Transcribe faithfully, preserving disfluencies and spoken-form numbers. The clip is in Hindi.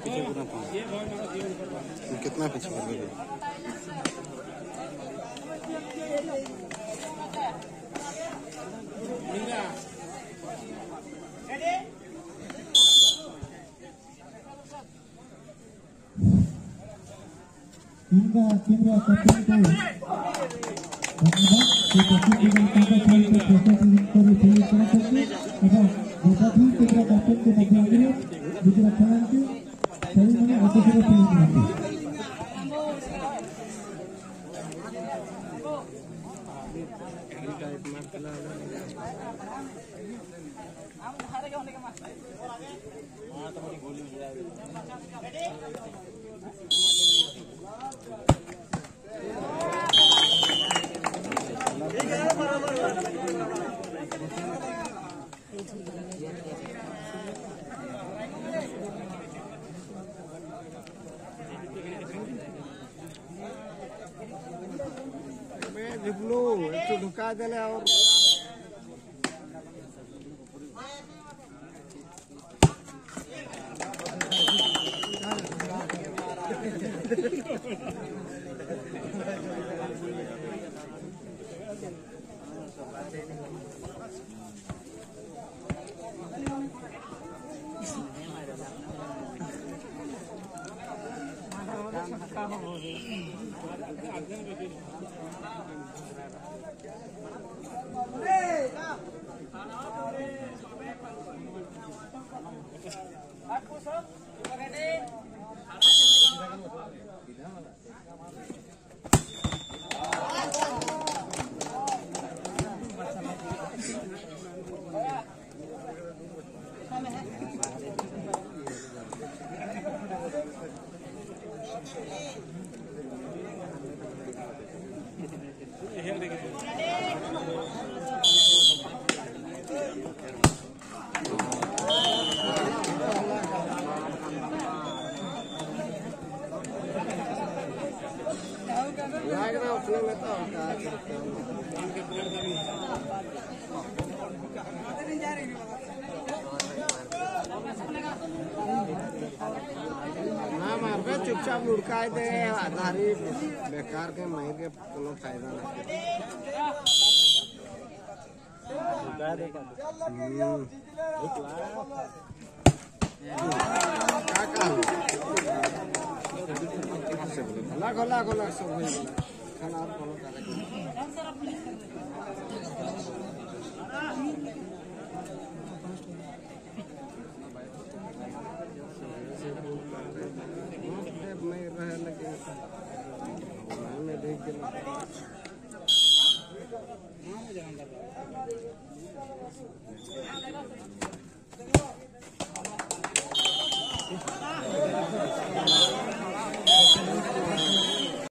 पीछे पूरा पाँच कितना पीछे कर देगा hingga hingga tertentu ternyata kita tidak sampai sampai prestasi dari tim tertentu ada tetapi kita dapat kita belajar dijelaskan ke dari mana atau sudah pilih nanti लो तो धुका दिले और चुपचाप लुढ़काए थे आधारी बेकार के महीर के कोनो फायदा ना लाख लाख लाख सब खाना और कोनो नहीं रहे लेकिन मैं देख के